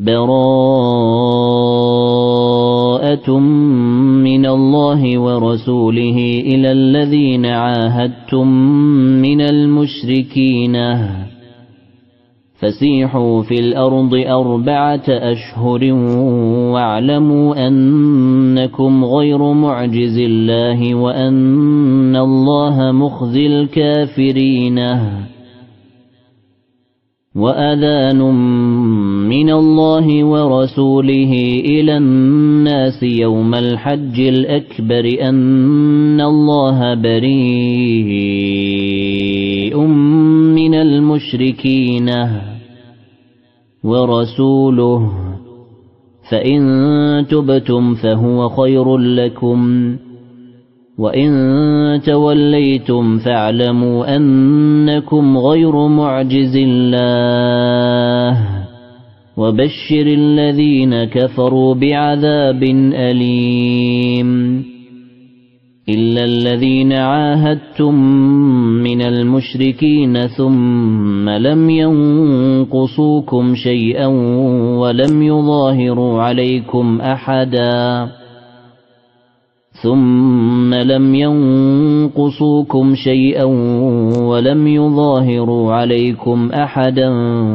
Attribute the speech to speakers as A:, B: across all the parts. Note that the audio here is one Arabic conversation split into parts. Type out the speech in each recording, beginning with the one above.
A: براءة من الله ورسوله إلى الذين عاهدتم من المشركين فسيحوا في الأرض 4 أشهر واعلموا أنكم غير معجز الله وأن الله مخزي الكافرين وأذان من الله ورسوله إلى الناس يوم الحج الأكبر أن الله بريء من المشركين ورسوله فإن تبتم فهو خير لكم وإن توليتم فاعلموا أنكم غير معجز الله وبشر الذين كفروا بعذاب أليم إلا الذين عاهدتم من المشركين ثم لم ينقصوكم شيئا ولم يظاهروا عليكم أحدا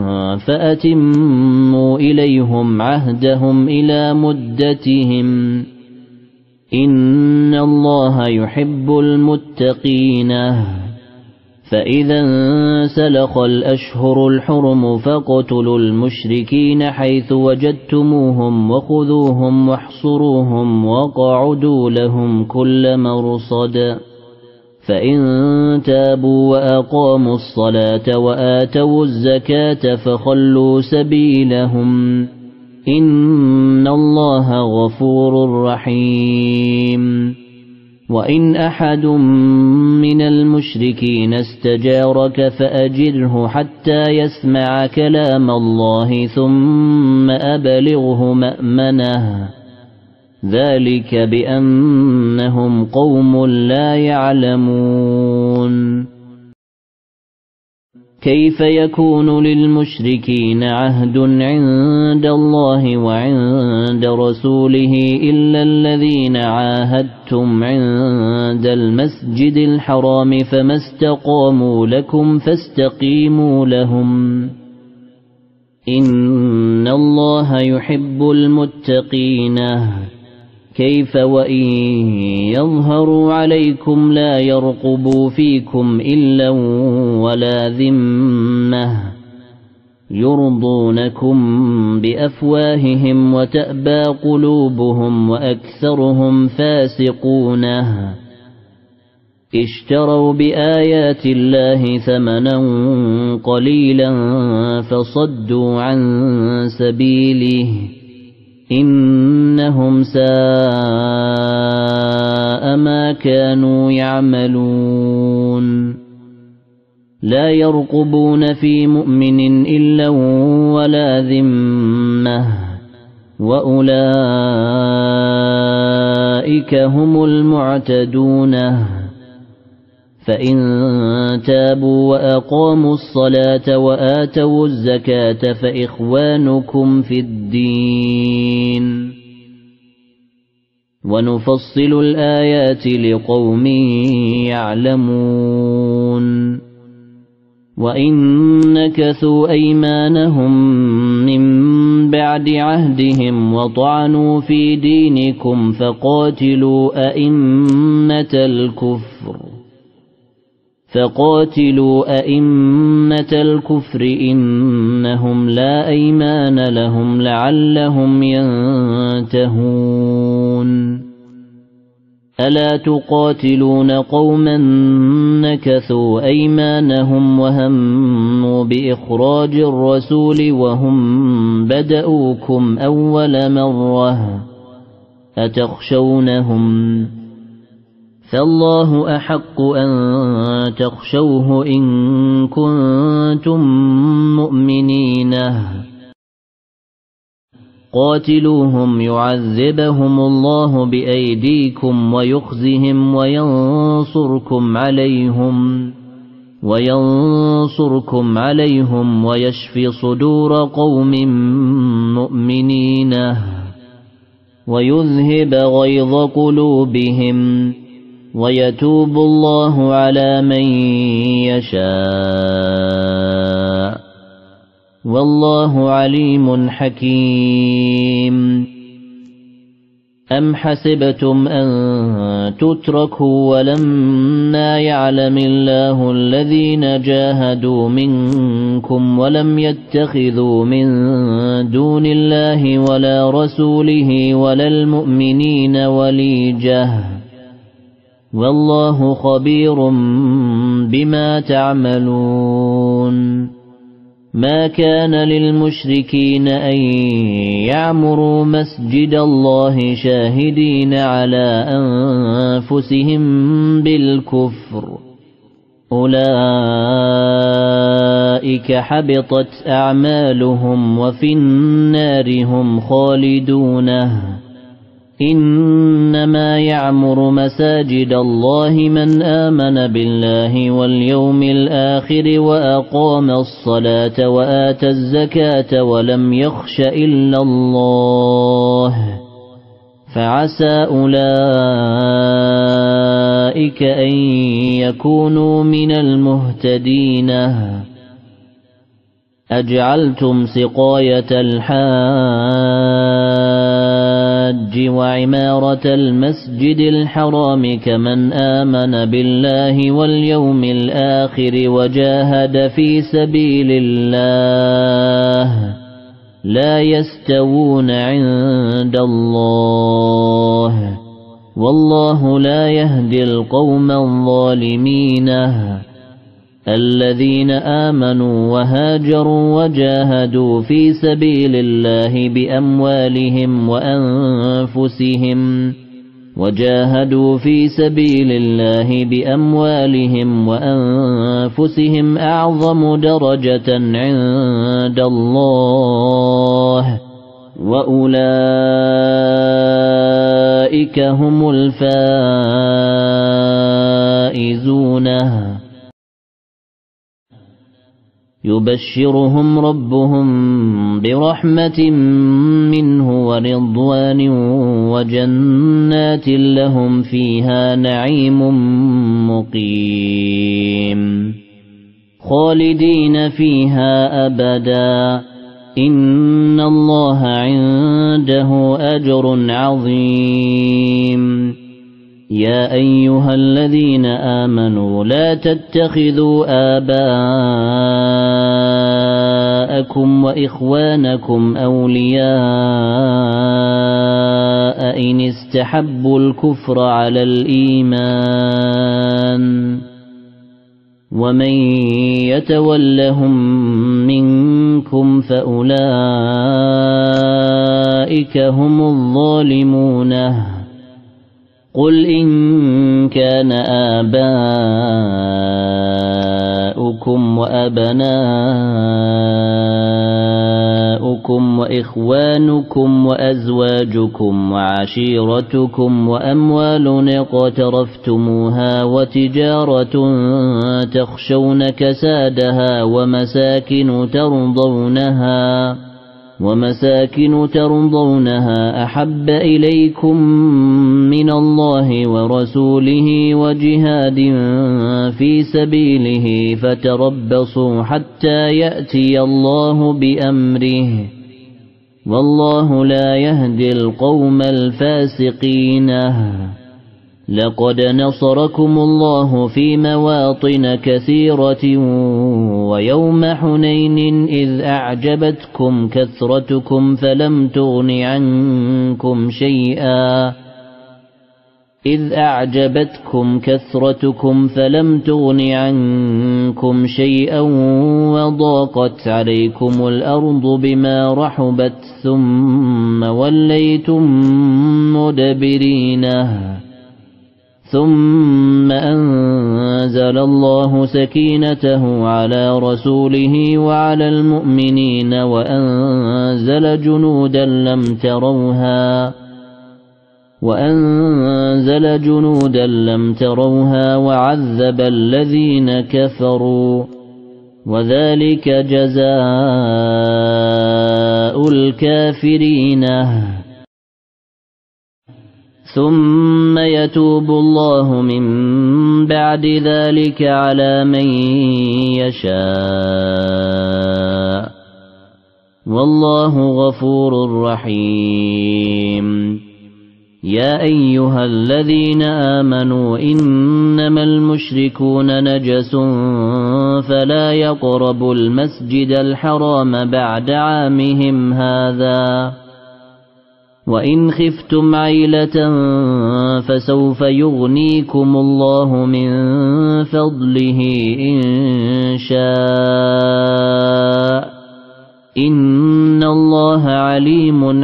A: فأتموا إليهم عهدهم إلى مدتهم إن الله يحب المتقين فإذا انسلخ الأشهر الحرم فاقتلوا المشركين حيث وجدتموهم وخذوهم واحصروهم واقعدوا لهم كل مرصد فإن تابوا وأقاموا الصلاة وآتوا الزكاة فخلوا سبيلهم إن الله غفور رحيم وإن أحد من المشركين استجارك فأجره حتى يسمع كلام الله ثم أبلغه مأمنه ذلك بأنهم قوم لا يعلمون كيف يكون للمشركين عهد عند الله وعند رسوله إلا الذين عاهدتم عند المسجد الحرام فما استقاموا لكم فاستقيموا لهم إن الله يحب المتقين كيف وإن يظهروا عليكم لا يرقبوا فيكم إلا ولا ذمة يرضونكم بأفواههم وتأبى قلوبهم وأكثرهم فاسقون اشتروا بآيات الله ثمنا قليلا فصدوا عن سبيله إنهم ساء ما كانوا يعملون لا يرقبون في مؤمن إلا ولا ذمة وأولئك هم المعتدون فإن تابوا وأقاموا الصلاة وآتوا الزكاة فإخوانكم في الدين ونفصل الآيات لقوم يعلمون وإن نكثوا أيمانهم من بعد عهدهم وطعنوا في دينكم فقاتلوا أئمة الكفر إنهم لا أيمان لهم لعلهم ينتهون ألا تقاتلون قوما نكثوا أيمانهم وهموا بإخراج الرسول وهم بدؤوكم أول مرة أتخشونهم فالله أحق أن تخشوه إن كنتم مؤمنين قاتلوهم يعذبهم الله بأيديكم ويخزهم وينصركم عليهم وينصركم عليهم ويشف صدور قوم مؤمنين ويذهب غيظ قلوبهم ويتوب الله على من يشاء والله عليم حكيم. أم حسبتم أن تتركوا ولما يعلم الله الذين جاهدوا منكم ولم يتخذوا من دون الله ولا رسوله ولا المؤمنين وليجة والله خبير بما تعملون. ما كان للمشركين أن يعمروا مسجد الله شاهدين على أنفسهم بالكفر أولئك حبطت أعمالهم وفي النار هم خالدون. إنما يعمر مساجد الله من آمن بالله واليوم الآخر وأقام الصلاة وآتى الزكاة ولم يخش إلا الله فعسى أولئك أن يكونوا من المهتدين. أجعلتم سقاية الحاج وعمارة المسجد الحرام كمن آمن بالله واليوم الآخر وجاهد في سبيل الله لا يستوون عند الله والله لا يهدي القوم الظالمين. الذين آمنوا وهاجروا وجاهدوا في سبيل الله بأموالهم وأنفسهم أعظم درجة عند الله وأولئك هم الفائزون. يبشرهم ربهم برحمة منه ورضوان وجنات لهم فيها نعيم مقيم خالدين فيها أبدا إن الله عنده أجر عظيم. يا أيها الذين آمنوا لا تتخذوا آباءكم وإخوانكم أولياء إن استحبوا الكفر على الإيمان ومن يتولهم منكم فأولئك هم الظالمون. قل إن كان آباؤكم وأبناؤكم وإخوانكم وأزواجكم وعشيرتكم وأموال اقترفتموها وتجارة تخشون كسادها ومساكن ترضونها أحب إليكم من الله ورسوله وجهاد في سبيله فتربصوا حتى يأتي الله بأمره والله لا يهدي القوم الفاسقين. لقد نصركم الله في مواطن كثيرة ويوم حنين إذ أعجبتكم كثرتكم فلم تغن عنكم شيئا وضاقت عليكم الأرض بما رحبت ثم وليتم مدبرين. ثم أنزل الله سكينته على رسوله وعلى المؤمنين وأنزل جنودا لم تروها وأنزل جنودا لم تروها وعذب الذين كفروا وذلك جزاء الكافرين ثم يتوب الله من بعد ذلك على من يشاء والله غفور رحيم يا أيها الذين آمنوا إنما المشركون نجس فلا يقربوا المسجد الحرام بعد عامهم هذا وإن خفتم عيلة فسوف يغنيكم الله من فضله إن شاء إن الله عليم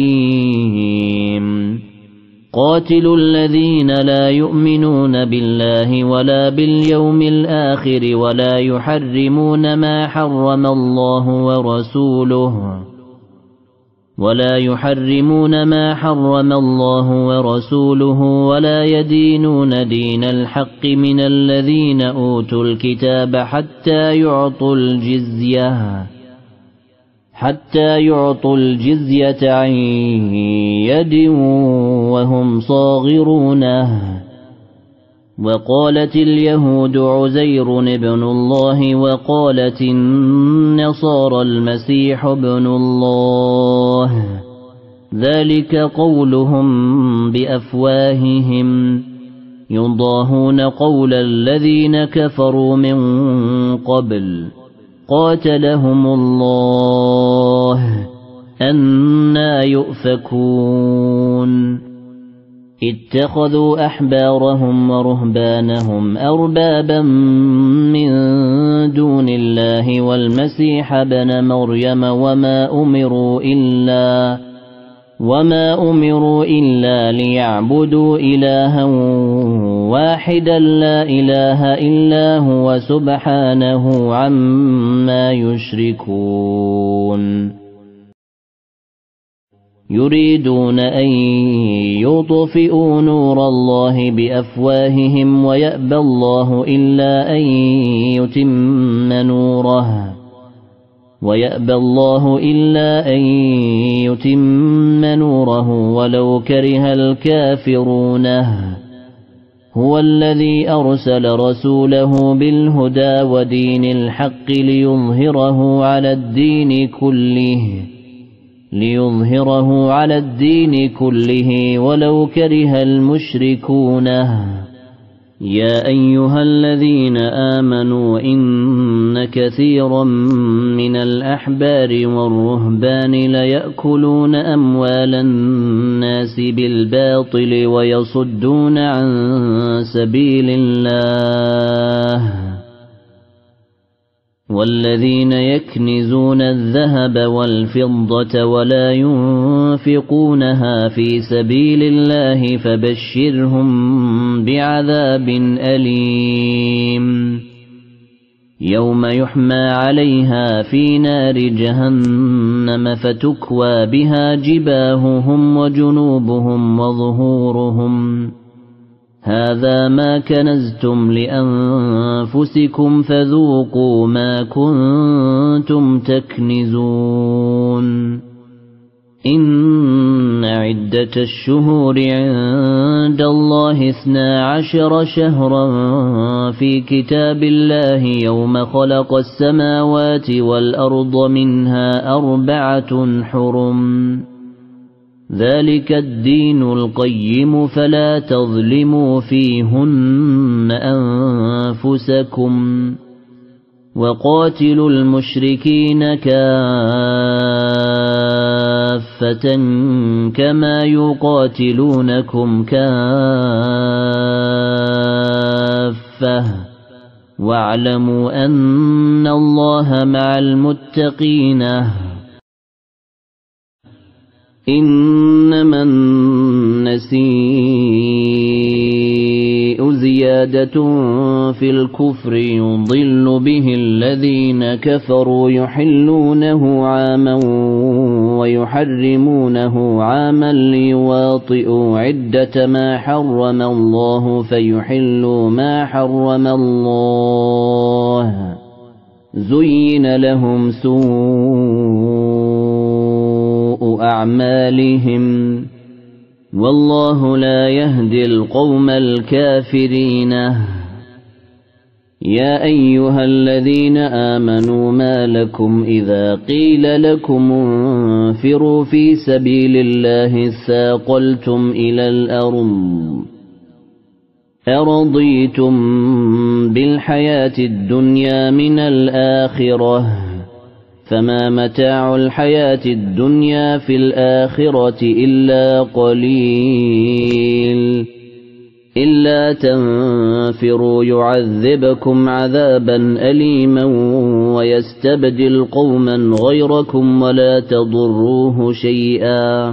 A: حكيم قاتلوا الذين لا يؤمنون بالله ولا باليوم الآخر ولا يحرمون ما حرم الله ورسوله ولا يدينون دين الحق من الذين أوتوا الكتاب حتى يعطوا الجزية عن يد وهم صاغرون وقالت اليهود عزير ابن الله وقالت النصارى المسيح ابن الله ذلك قولهم بأفواههم يضاهون قول الذين كفروا من قبل قاتلهم الله أنى يؤفكون اتخذوا أحبارهم ورهبانهم أربابا من دون الله والمسيح ابن مريم وما أمروا إلا ليعبدوا إلها واحدا لا إله إلا هو سبحانه عما يشركون يريدون أن يطفئوا نور الله بأفواههم ويأبى الله إلا أن يتم نوره ولو كره الكافرون هو الذي أرسل رسوله بالهدى ودين الحق ليظهره على الدين كله ولو كره المشركون يا أيها الذين آمنوا إن كثيرا من الأحبار والرهبان ليأكلون أموال الناس بالباطل ويصدون عن سبيل الله والذين يكنزون الذهب والفضة ولا ينفقونها في سبيل الله فبشرهم بعذاب أليم يوم يحمى عليها في نار جهنم فتكوى بها جباههم وجنوبهم وظهورهم هذا ما كنزتم لأنفسكم فذوقوا ما كنتم تكنزون إن عدة الشهور عند الله 12 شهرا في كتاب الله يوم خلق السماوات والأرض منها 4 حرم ذلك الدين القيم فلا تظلموا فيهن أنفسكم وقاتلوا المشركين كافة كما يقاتلونكم كافة واعلموا أن الله مع المتقين إنما النسيء زيادة زيادة في الكفر يضل به الذين كفروا يحلونه عاما ويحرمونه عاما ليواطئوا عدة ما حرم الله فيحلوا ما حرم الله زين لهم سوء أعمالهم والله لا يهدي القوم الكافرين يا أيها الذين آمنوا ما لكم إذا قيل لكم انفروا في سبيل الله اثاقلتم إلى الأرض أرضيتم بالحياة الدنيا من الآخرة فما متاع الحياة الدنيا في الآخرة إلا قليل إلا تنفروا يعذبكم عذابا أليما ويستبدل قوما غيركم ولا تضروه شيئا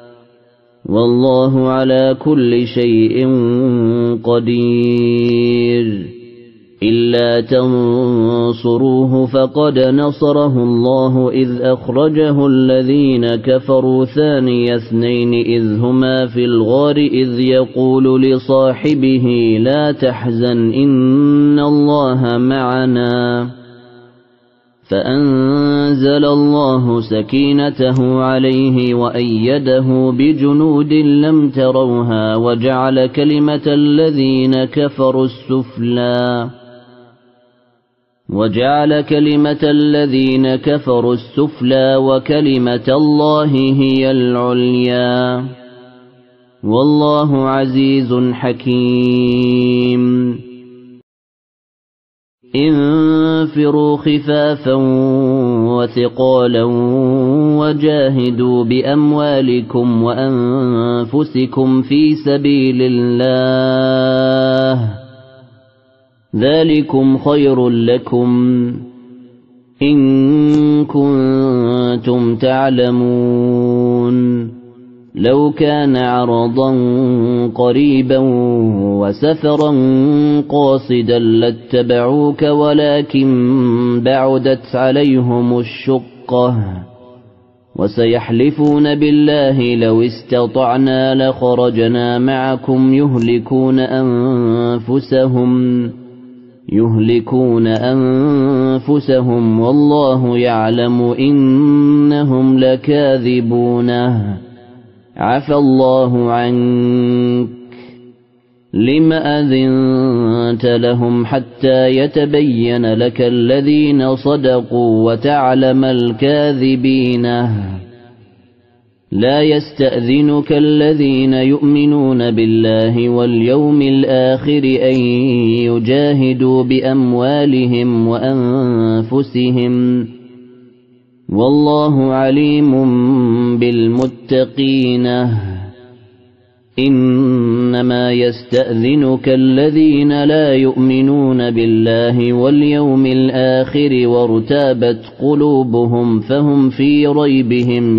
A: والله على كل شيء قدير إلا تنصروه فقد نصره الله إذ أخرجه الذين كفروا ثاني اثنين إذ هما في الغار إذ يقول لصاحبه لا تحزن إن الله معنا فأنزل الله سكينته عليه وأيده بجنود لم تروها وجعل كلمة الذين كفروا السفلى وكلمة الله هي العليا والله عزيز حكيم انفروا خفافا وثقالا وجاهدوا بأموالكم وأنفسكم في سبيل الله ذلكم خير لكم إن كنتم تعلمون لو كان عرضا قريبا وسفرا قاصدا لاتبعوك ولكن بعدت عليهم الشقة وسيحلفون بالله لو استطعنا لخرجنا معكم يهلكون أنفسهم والله يعلم إنهم لكاذبون عفى الله عنك لم أذنت لهم حتى يتبين لك الذين صدقوا وتعلم الكاذبين لا يستأذنك الذين يؤمنون بالله واليوم الآخر أن يجاهدوا بأموالهم وأنفسهم والله عليم بالمتقين إنما يستأذنك الذين لا يؤمنون بالله واليوم الآخر وارتابت قلوبهم فهم في ريبهم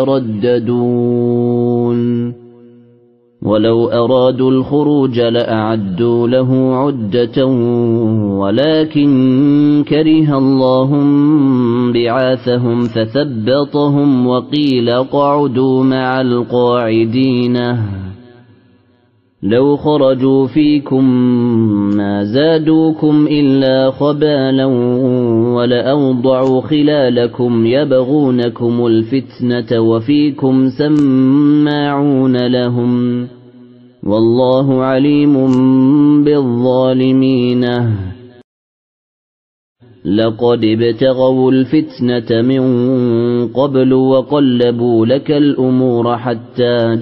A: يترددون ولو أرادوا الخروج لأعدوا له عدة ولكن كره الله بعاثهم فثبطهم وقيل اقعدوا مع القاعدين لو خرجوا فيكم ما زادوكم إلا خبالا ولأوضعوا خلالكم يبغونكم الفتنة وفيكم سماعون لهم والله عليم بالظالمين لقد ابتغوا الفتنة من قبل وقلبوا لك الأمور حتى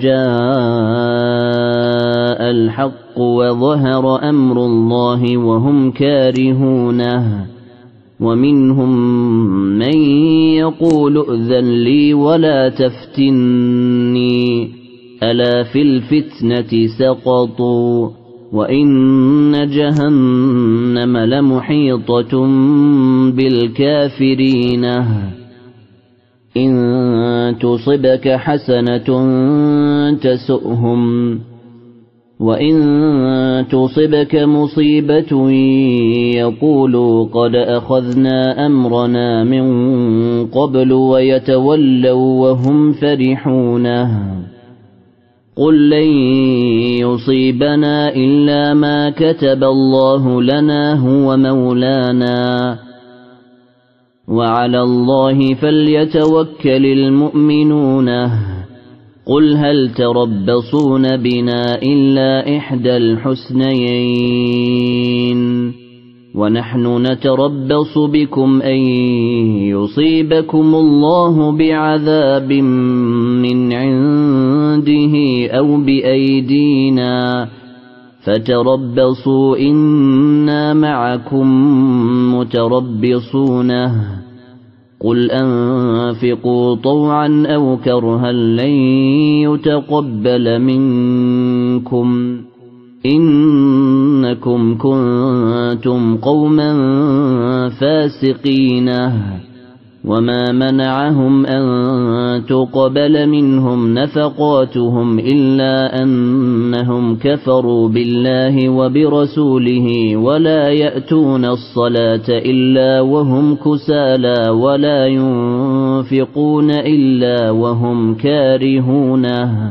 A: جاء الحق وظهر أمر الله وهم كارهونه ومنهم من يقول ائذن لي ولا تفتني ألا في الفتنة سقطوا وإن جهنم لمحيطة بالكافرين إن تصبك حسنة تسؤهم وإن تصبك مصيبة يقولوا قد أخذنا أمرنا من قبل ويتولوا وهم فرحون قل لن يصيبنا إلا ما كتب الله لنا هو مولانا وعلى الله فليتوكل المؤمنون قل هل تربصون بنا إلا إحدى الحسنيين ونحن نتربص بكم أن يصيبكم الله بعذاب من عنده أو بأيدينا فتربصوا إنا معكم متربصون قل أنفقوا طوعا أو كرها لن يتقبل منكم إنكم كنتم قوما فاسقين وما منعهم أن تقبل منهم نفقاتهم إلا أنهم كفروا بالله وبرسوله ولا يأتون الصلاة إلا وهم كسالى ولا ينفقون إلا وهم كارهون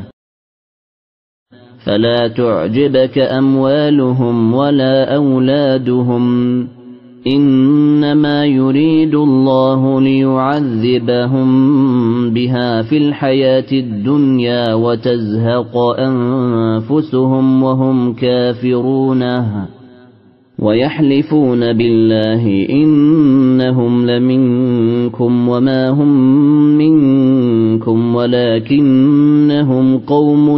A: فلا تعجبك أموالهم ولا أولادهم إنما يريد الله ليعذبهم بها في الحياة الدنيا وتزهق أنفسهم وهم كافرون ويحلفون بالله إنهم لمنكم وما هم منكم ولكنهم قوم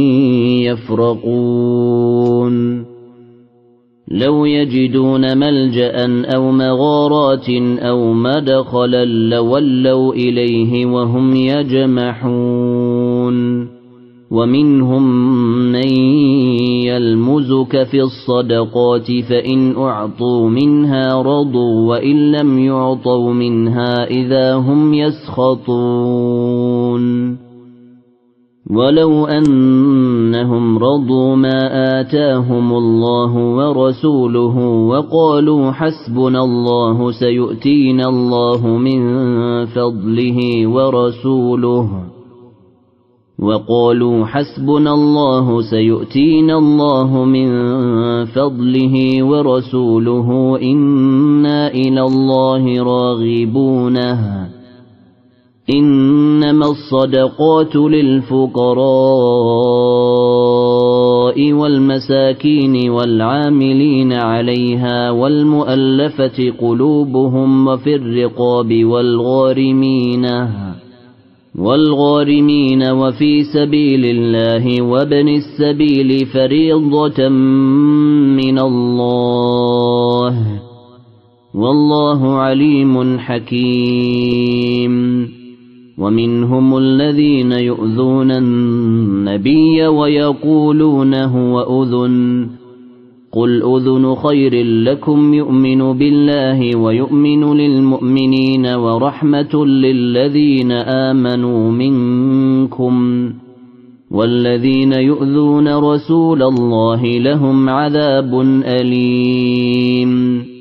A: يفرقون لو يجدون ملجأ أو مغارات أو مدخلا لولوا إليه وهم يجمحون ومنهم من يلمزك في الصدقات فإن أعطوا منها رضوا وإن لم يعطوا منها إذا هم يسخطون ولو أنهم رضوا ما آتاهم الله ورسوله وقالوا حسبنا الله سيؤتينا الله من فضله ورسوله إنا إلى الله راغبون إنما الصدقات للفقراء والمساكين والعاملين عليها والمؤلفة قلوبهم وفي الرقاب والغارمين وفي سبيل الله وابن السبيل فريضة من الله والله عليم حكيم ومنهم الذين يؤذون النبي ويقولون هو أذن قل أذن خير لكم يؤمن بالله ويؤمن للمؤمنين ورحمة للذين آمنوا منكم والذين يؤذون رسول الله لهم عذاب أليم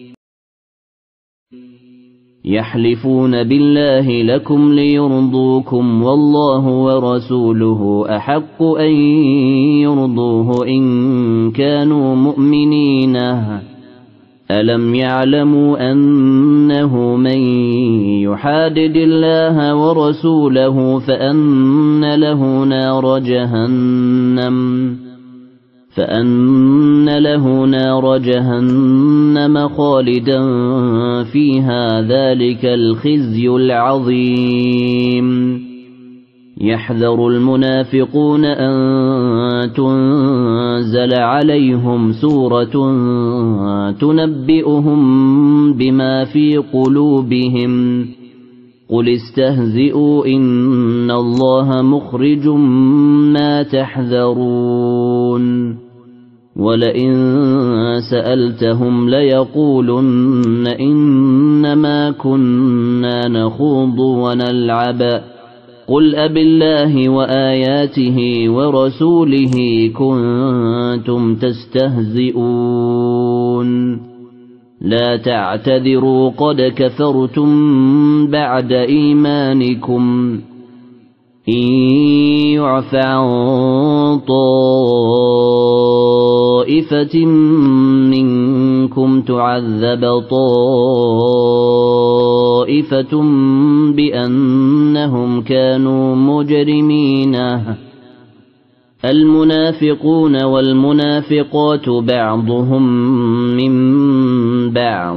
A: يحلفون بالله لكم ليرضوكم والله ورسوله أحق أن يرضوه إن كانوا مؤمنين ألم يعلموا أنه من يحادد الله ورسوله فأن له نار جهنم خالدا فيها ذلك الخزي العظيم يحذر المنافقون أن تنزل عليهم سورة تنبئهم بما في قلوبهم قل استهزئوا إن الله مخرج ما تحذرون ولئن سألتهم ليقولن إنما كنا نخوض ونلعب قل أبالله وآياته ورسوله كنتم تستهزئون لا تعتذروا قد كفرتم بعد إيمانكم إن يعف عن طائفة منكم تعذب طائفة بأنهم كانوا مجرمين المنافقون والمنافقات بعضهم من بعض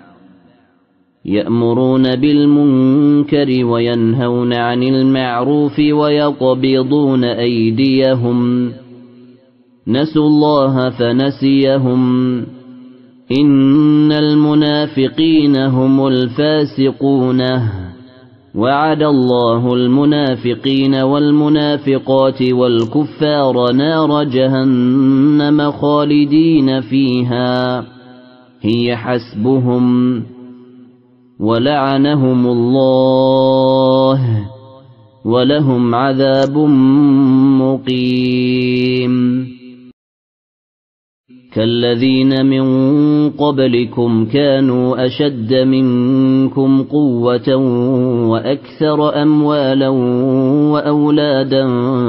A: يأمرون بالمنكر وينهون عن المعروف ويقبضون أيديهم نسوا الله فنسيهم إن المنافقين هم الفاسقون وعد الله المنافقين والمنافقات والكفار نار جهنم خالدين فيها هي حسبهم ولعنهم الله ولهم عذاب مقيم كالذين من قبلكم كانوا أشد منكم قوة وأكثر أموالا وأولادا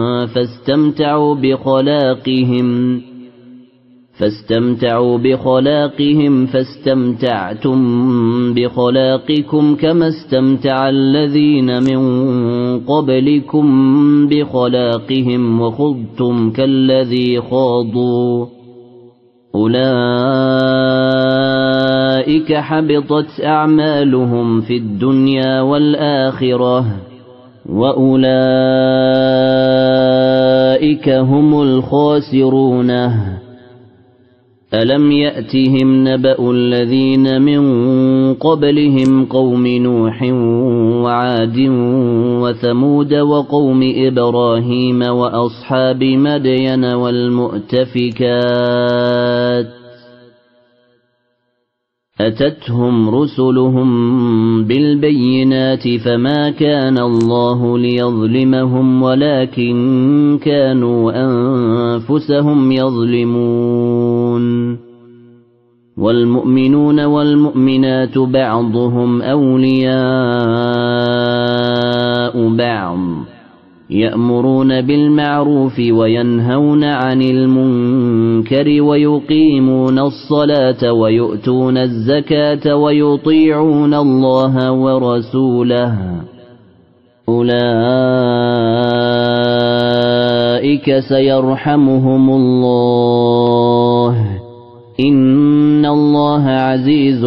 A: فاستمتعوا بخلاقهم فاستمتعتم بخلاقكم كما استمتع الذين من قبلكم بخلاقهم وخضتم كالذي خاضوا أولئك حبطت أعمالهم في الدنيا والآخرة وأولئك هم الخاسرون ألم يأتهم نبأ الذين من قبلهم قوم نوح وعاد وثمود وقوم إبراهيم وأصحاب مدين والمؤتفكات أتتهم رسلهم بالبينات فما كان الله ليظلمهم ولكن كانوا أنفسهم يظلمون والمؤمنون والمؤمنات بعضهم أولياء بعض يأمرون بالمعروف وينهون عن المنكر ويقيمون الصلاة ويؤتون الزكاة ويطيعون الله ورسوله أولئك سيرحمهم الله إن الله عزيز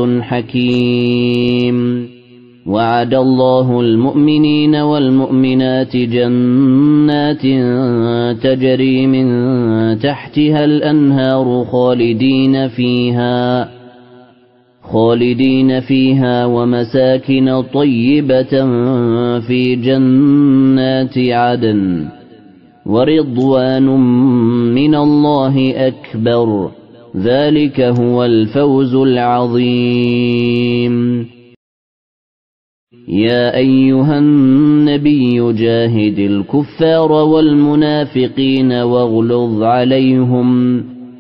A: حكيم وعد الله المؤمنين والمؤمنات جنات تجري من تحتها الأنهار خالدين فيها ومساكن طيبة في جنات عدن ورضوان من الله أكبر ذلك هو الفوز العظيم يا أيها النبي جاهد الكفار والمنافقين واغلظ عليهم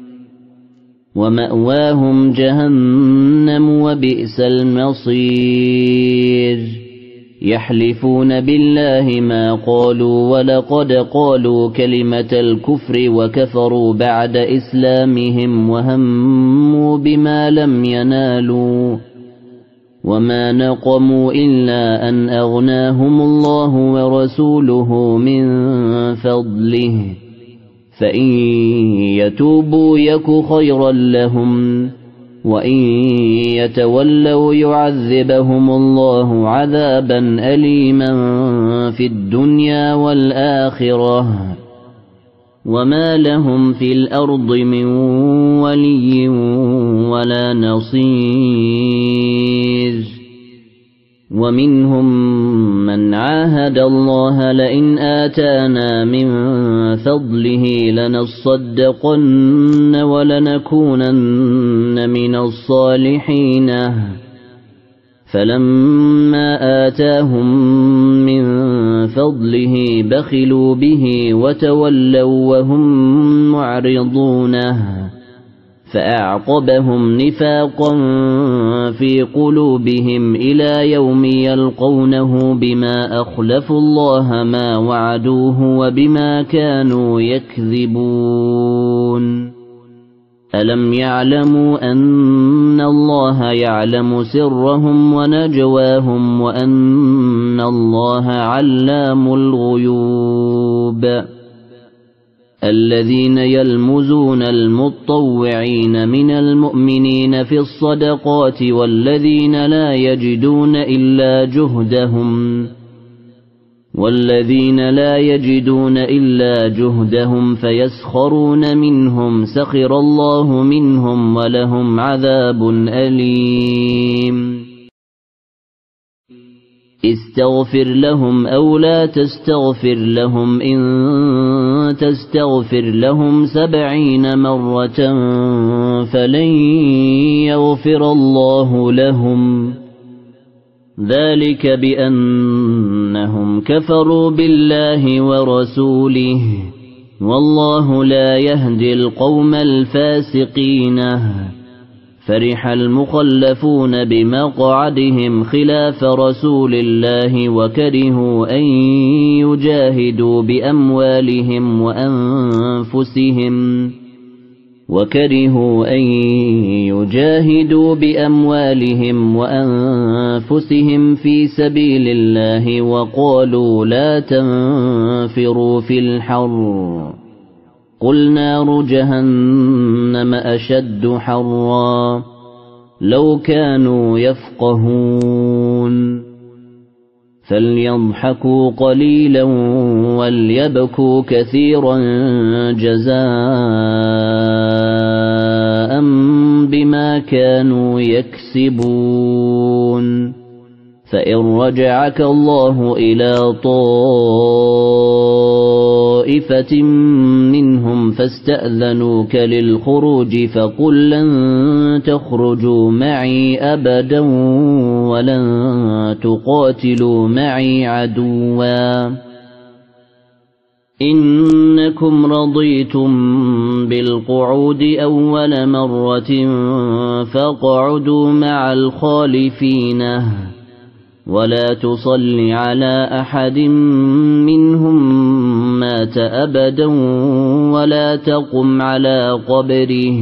A: ومأواهم جهنم وبئس المصير يحلفون بالله ما قالوا ولقد قالوا كلمة الكفر وكفروا بعد إسلامهم وهموا بما لم ينالوا وما نقموا إلا أن أغناهم الله ورسوله من فضله فإن يتوبوا يك خيرا لهم وإن يتولوا يعذبهم الله عذابا أليما في الدنيا والآخرة وما لهم في الأرض من ولي ولا نصير ومنهم من عاهد الله لئن آتانا من فضله لنصدقن ولنكونن من الصالحين فلما آتاهم من فضله بخلوا به وتولوا وهم معرضونه فأعقبهم نفاقا في قلوبهم إلى يوم يلقونه بما أخلفوا الله ما وعدوه وبما كانوا يكذبون ألم يعلموا أن الله يعلم سرهم ونجواهم وأن الله علام الغيوب الذين يلمزون المطوعين من المؤمنين في الصدقات والذين لا يجدون إلا جهدهم فيسخرون منهم سخر الله منهم ولهم عذاب أليم استغفر لهم أو لا تستغفر لهم إن تستغفر لهم 70 مرة فلن يغفر الله لهم ذلك بأنهم كفروا بالله ورسوله والله لا يهدي القوم الفاسقين فرح المخلفون بمقعدهم خلاف رسول الله وكرهوا أن يجاهدوا بأموالهم وأنفسهم في سبيل الله وقالوا لا تنفروا في الحر قل نار جهنم أشد حرا لو كانوا يفقهون فليضحكوا قليلا وليبكوا كثيرا جزاء بما كانوا يكسبون فإن رجعك الله إلى طائفة منهم فاستأذنوك للخروج فقل لن تخرجوا معي أبدا ولن تقاتلوا معي عدوا إنكم رضيتم بالقعود أول مرة فاقعدوا مع الخالفين ولا تصل على أحد منهم مات أبدا ولا تقم على قبره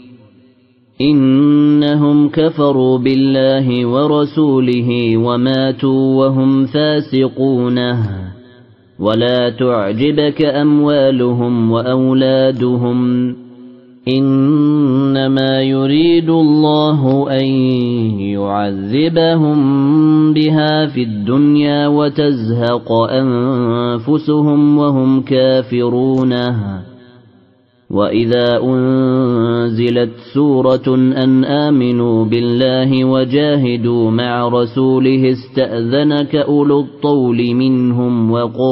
A: إنهم كفروا بالله ورسوله وماتوا وهم فاسقون ولا تعجبك أموالهم وأولادهم إنما يريد الله أن يعذبهم بها في الدنيا وتزهق أنفسهم وهم كافرون وإذا أنزلت سورة أن آمنوا بالله وجاهدوا مع رسوله استأذنك أولو الطول منهم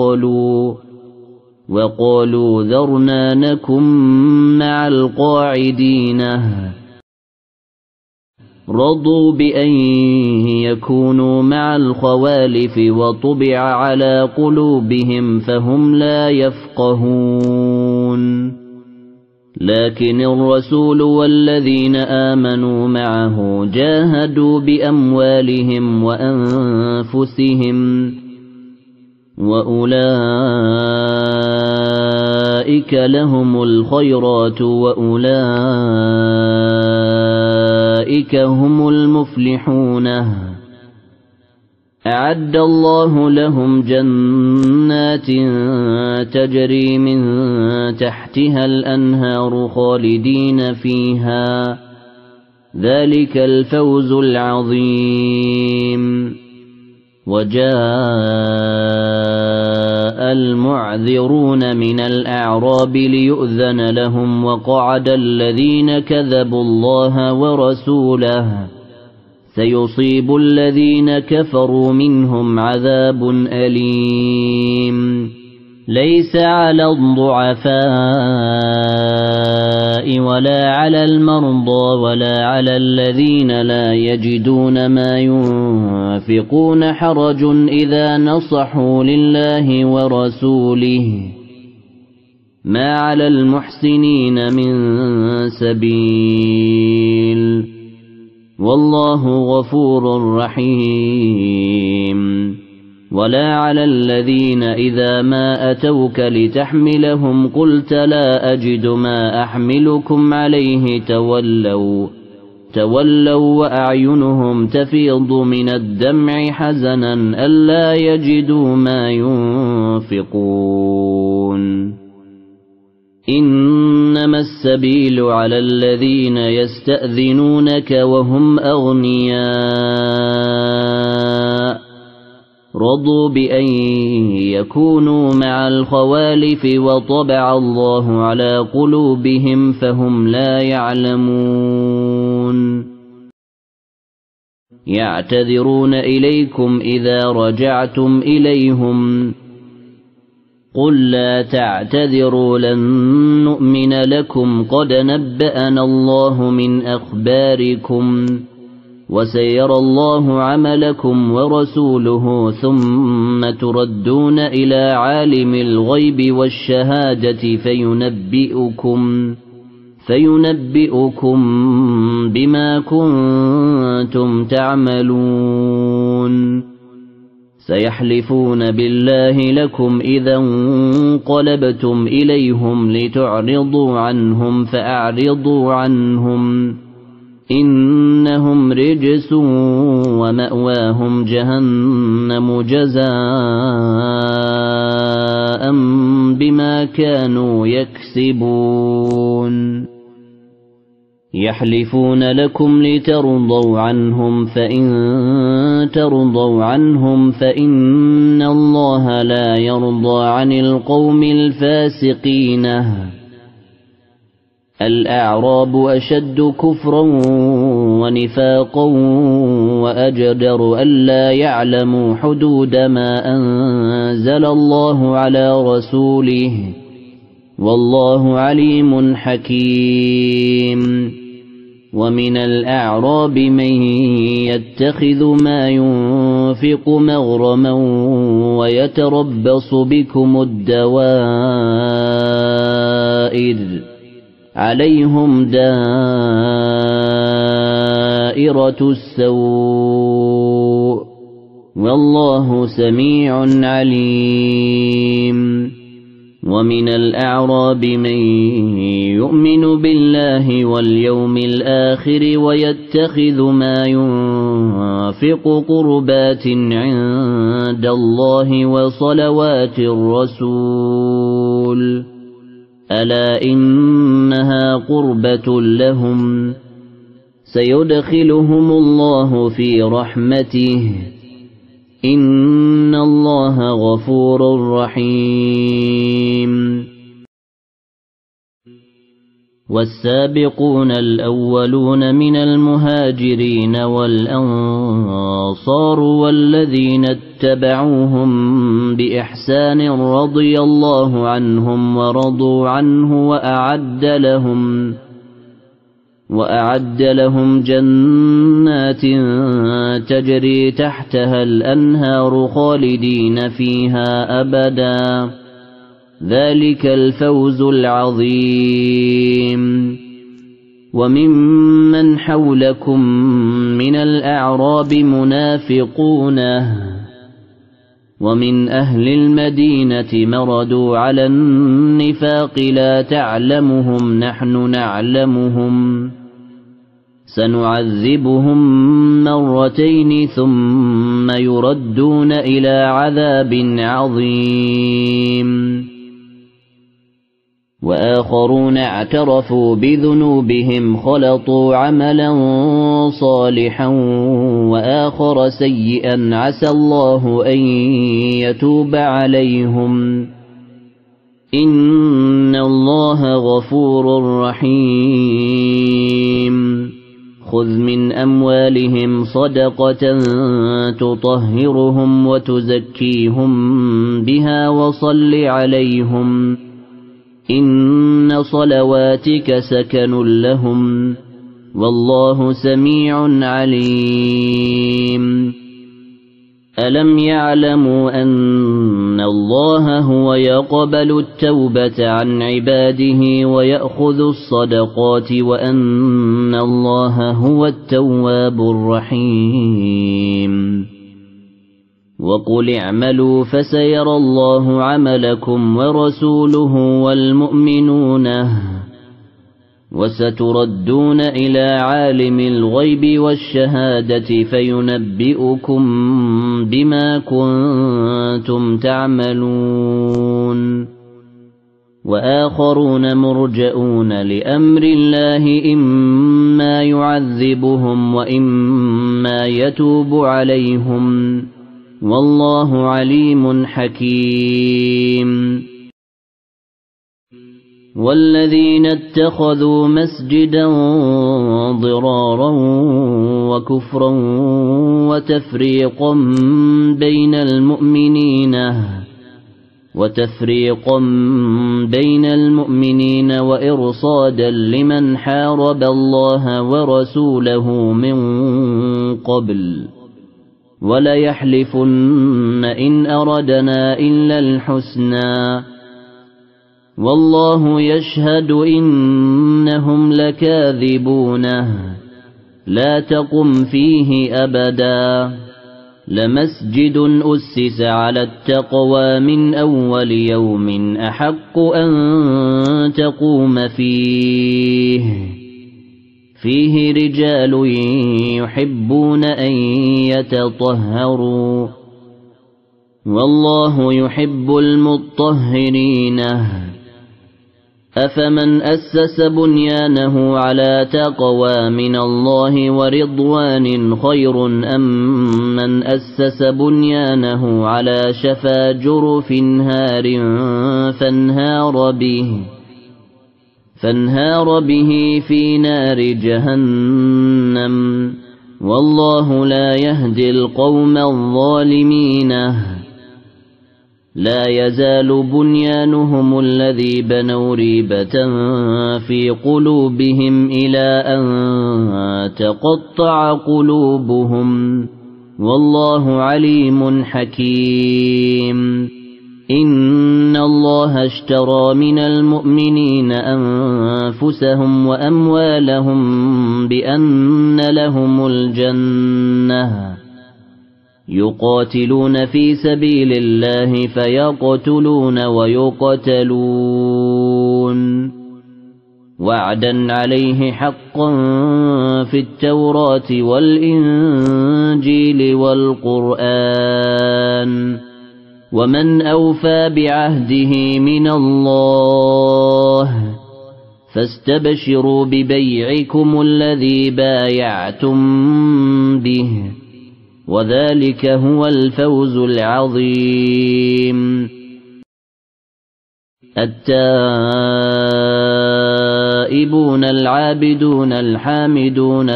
A: وقالوا ذرنا نكن مع القاعدين رضوا بأن يكونوا مع الخوالف وطبع على قلوبهم فهم لا يفقهون لكن الرسول والذين آمنوا معه جاهدوا بأموالهم وأنفسهم وأولئك لهم الخيرات وأولئك هم المفلحون أعد الله لهم جنات تجري من تحتها الأنهار خالدين فيها ذلك الفوز العظيم وجاء المعذرون من الأعراب ليؤذن لهم وقعد الذين كذبوا الله ورسوله سيصيب الذين كفروا منهم عذاب أليم ليس على الضعفاء ولا على المرضى ولا على الذين لا يجدون ما ينفقون حرج إذا نصحوا لله ورسوله ما على المحسنين من سبيل والله غفور رحيم ولا على الذين إذا ما أتوك لتحملهم قلت لا أجد ما أحملكم عليه تولوا وأعينهم تفيض من الدمع حزنا ألا يجدوا ما ينفقون إنما السبيل على الذين يستأذنونك وهم أغنياء رضوا بأن يكونوا مع الخوالف وطبع الله على قلوبهم فهم لا يعلمون يعتذرون إليكم إذا رجعتم إليهم قل لا تعتذروا لن نؤمن لكم قد نبأنا الله من أخباركم وسيرى الله عملكم ورسوله ثم تردون إلى عالم الغيب والشهادة فينبئكم بما كنتم تعملون سيحلفون بالله لكم إذا انقلبتم إليهم لتعرضوا عنهم فأعرضوا عنهم إنهم رجس ومأواهم جهنم جزاء بما كانوا يكسبون يحلفون لكم لترضوا عنهم فإن ترضوا عنهم فإن الله لا يرضى عن القوم الفاسقين الأعراب أشد كفرا ونفاقا وأجدر ألا يعلموا حدود ما أنزل الله على رسوله والله عليم حكيم ومن الأعراب من يتخذ ما ينفق مغرما ويتربص بكم الدوائر عليهم دائرة السوء والله سميع عليم ومن الأعراب من يؤمن بالله واليوم الآخر ويتخذ ما ينفق قربات عند الله وصلوات الرسول ألا إنها قربة لهم سيدخلهم الله في رحمته إن الله غفور رحيم والسابقون الأولون من المهاجرين والأنصار والذين اتبعوهم بإحسان رضي الله عنهم ورضوا عنه وأعد لهم جنات تجري تحتها الأنهار خالدين فيها أبدا ذلك الفوز العظيم وممن حولكم من الأعراب منافقون ومن أهل المدينة مردوا على النفاق لا تعلمهم نحن نعلمهم سنعذبهم مرتين ثم يردون إلى عذاب عظيم وآخرون اعترفوا بذنوبهم خلطوا عملا صالحا وآخر سيئا عسى الله أن يتوب عليهم إن الله غفور رحيم خذ من أموالهم صدقة تطهرهم وتزكيهم بها وصل عليهم إن صلواتك سكن لهم والله سميع عليم ألم يعلموا أن الله هو يقبل التوبة عن عباده ويأخذ الصدقات وأن الله هو التواب الرحيم وقل اعملوا فسيرى الله عملكم ورسوله والمؤمنون وستردون إلى عالم الغيب والشهادة فينبئكم بما كنتم تعملون وآخرون مرجئون لأمر الله إما يعذبهم وإما يتوب عليهم والله عليم حكيم والذين اتخذوا مسجدا ضرارا وكفرا وتفريقا بين المؤمنين وإرصادا لمن حارب الله ورسوله من قبل وليحلفن إن أردنا إلا الحسنى والله يشهد إنهم لكاذبون لا تقم فيه أبدا لمسجد أسس على التقوى من أول يوم أحق أن تقوم فيه رجال يحبون أن يتطهروا والله يحب المطهرين أفمن أسس بنيانه على تقوى من الله ورضوان خير أم من أسس بنيانه على شفا جرف هار فانهار به في نار جهنم والله لا يهدي القوم الظالمين لا يزال بنيانهم الذي بنوا ريبة في قلوبهم إلى أن تقطع قلوبهم والله عليم حكيم إن الله اشترى من المؤمنين أنفسهم وأموالهم بأن لهم الجنة يقاتلون في سبيل الله فيقتلون ويقتلون وعدا عليه حقا في التوراة والإنجيل والقرآن ومن أوفى بعهده من الله فاستبشروا ببيعكم الذي بايعتم به وذلك هو الفوز العظيم التائبون العابدون الحامدون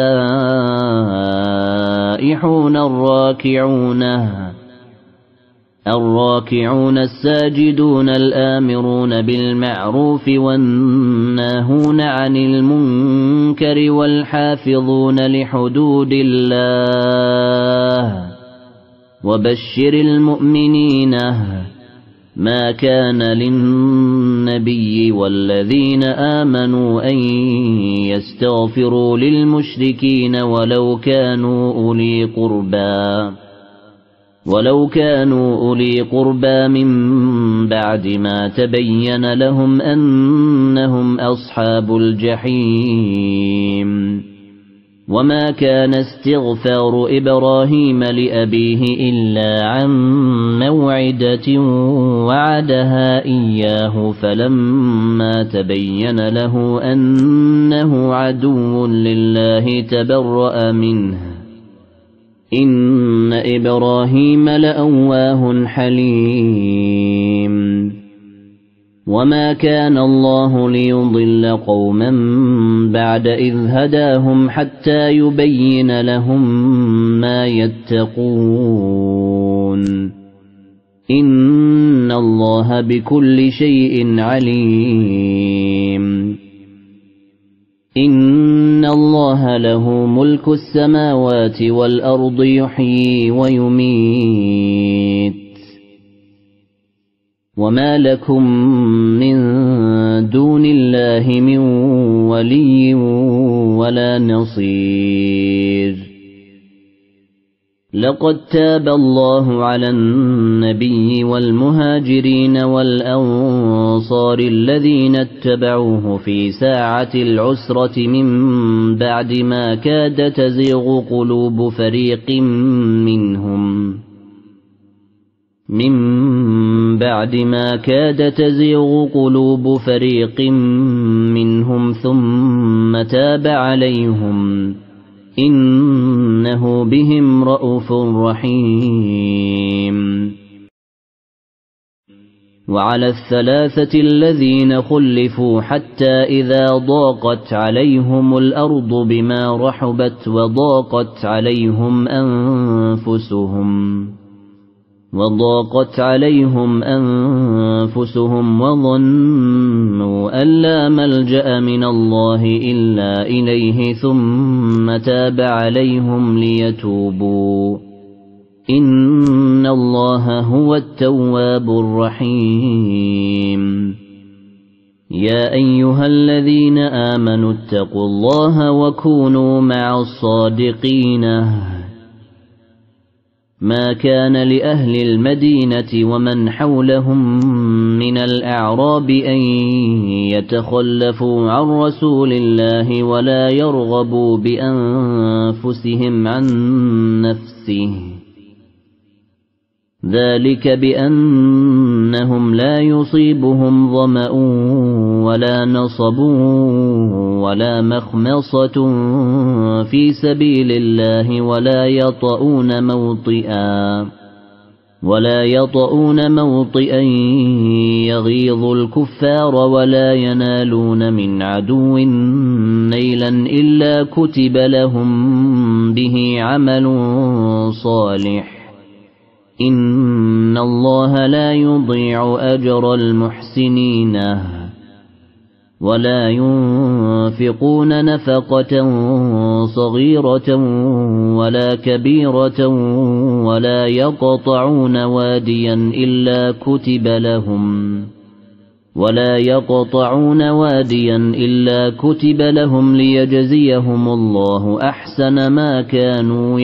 A: السائحون الراكعون الساجدون الآمرون بالمعروف والناهون عن المنكر والحافظون لحدود الله وبشر المؤمنين ما كان للنبي والذين آمنوا أن يستغفروا للمشركين ولو كانوا أولي قربى من بعد ما تبين لهم أنهم أصحاب الجحيم وما كان استغفار إبراهيم لأبيه إلا عن موعدة وعدها إياه فلما تبين له أنه عدو لله تبرأ منه إن إبراهيم لأواه حليم وما كان الله ليضل قوما بعد إذ هداهم حتى يبين لهم ما يتقون إن الله بكل شيء عليم إن الله له ملك السماوات والأرض يحيي ويميت وما لكم من دون الله من ولي ولا نصير لقد تاب الله على النبي والمهاجرين والأنصار الذين اتبعوه في ساعة العسرة من بعد ما كاد تزيغ قلوب فريق منهم ثم تاب عليهم إنه بهم رءوف رحيم وعلى الثلاثة الذين خلفوا حتى إذا ضاقت عليهم الأرض بما رحبت وضاقت عليهم أنفسهم وظنوا أن لا ملجأ من الله إلا إليه ثم تاب عليهم ليتوبوا إن الله هو التواب الرحيم يا أيها الذين آمنوا اتقوا الله وكونوا مع الصادقين ما كان لأهل المدينة ومن حولهم من الأعراب أن يتخلفوا عن رسول الله ولا يرغبوا بأنفسهم عن نفسه ذلك بأنهم لا يصيبهم ظمأ ولا نصب ولا مخمصة في سبيل الله ولا يطؤون موطئا يغيظ الكفار ولا ينالون من عدو نيلا إلا كتب لهم به عمل صالح إن الله لا يضيع أجر المحسنين ولا ينفقون نفقة صغيرة ولا كبيرة ولا يقطعون واديا إلا كتب لهم ليجزيهم الله أحسن ما كانوا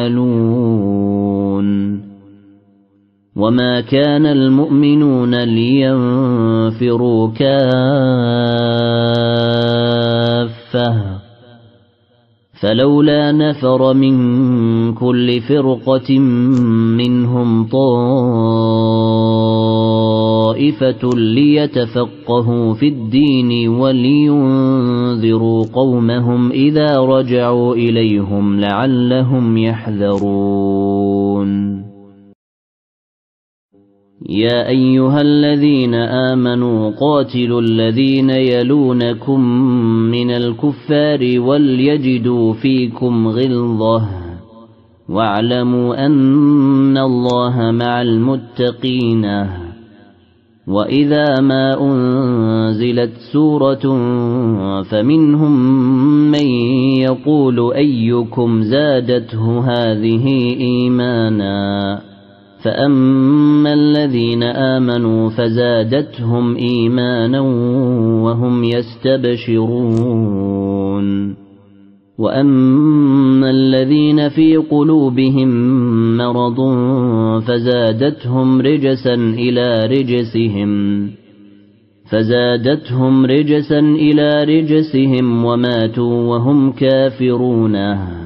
A: يعملون وما كان المؤمنون لينفروا كافة فلولا نفر من كل فرقة منهم طائفة ليتفقهوا في الدين ولينذروا قومهم إذا رجعوا إليهم لعلهم يحذرون يا أيها الذين آمنوا قاتلوا الذين يلونكم من الكفار وليجدوا فيكم غلظة واعلموا أن الله مع المتقين وإذا ما أنزلت سورة فمنهم من يقول أيكم زادته هذه إيمانا فأما الذين آمنوا فزادتهم إيمانا وهم يستبشرون وأما الذين في قلوبهم مرض فزادتهم رجسا إلى رجسهم وماتوا وهم كافرون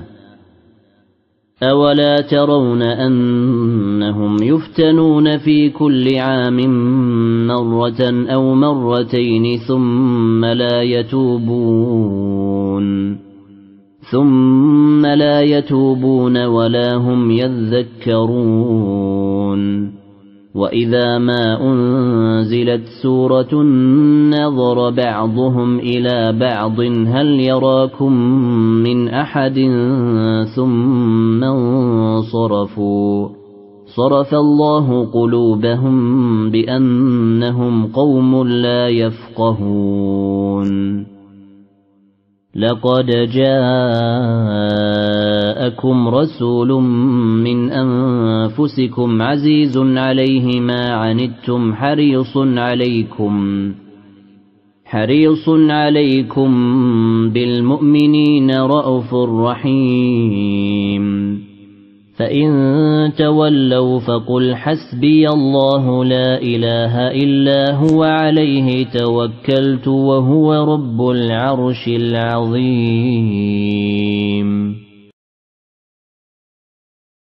A: أولا ترون أنهم يفتنون في كل عام مرة أو مرتين ثم لا يتوبون ولا هم يذكرون وإذا ما أنزلت سورة نظر بعضهم إلى بعض هل يراكم من أحد ثم انصرفوا صرف الله قلوبهم بأنهم قوم لا يفقهون لقد جاءكم رسول من أنفسكم عزيز عليه ما عنتم حريص عليكم بالمؤمنين رءوف رحيم فإن تولوا فقل حسبي الله لا إله إلا هو عليه توكلت وهو رب العرش العظيم